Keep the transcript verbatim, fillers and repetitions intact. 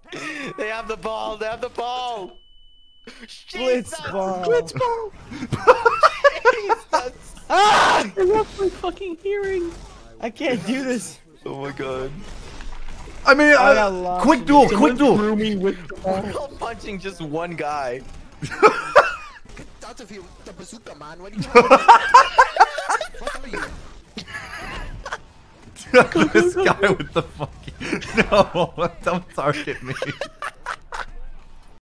They have the ball. They have the ball. Blitz ball. Blitz ball. Jesus. Ah! I lost my fucking hearing. I can't do this. Oh my god. I mean, I uh, got lost quick in duel, this. quick duel. Threw me with the ball. We're all punching just one guy. Get out of here with the bazooka, man. What are you doing? What are you? This guy with the fucking no, don't target me.